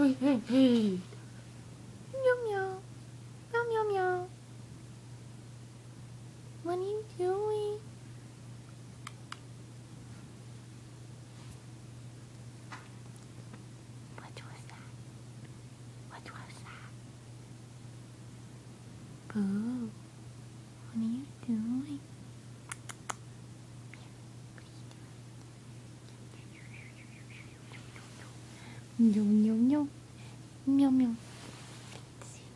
Hey, hey, hey. Meow, meow. Meow, meow, meow. What are you doing? What was that? What was that? Boo. What are you doing? Meow, meow, meow. Meow, meow. Let's see.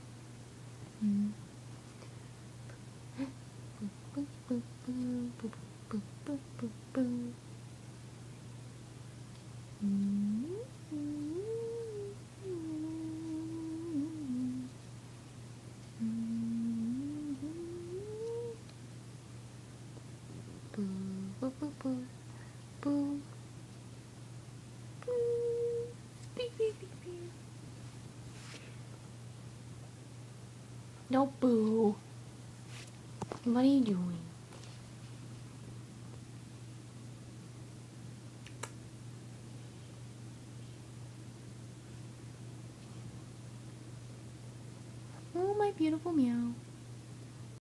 Boo, boo, boo, boo, boo, boo, boo, boo. Boo, boo, boo, boo, boo, boo. Beep, beep, beep, beep. No, boo. What are you doing? Oh, my beautiful meow.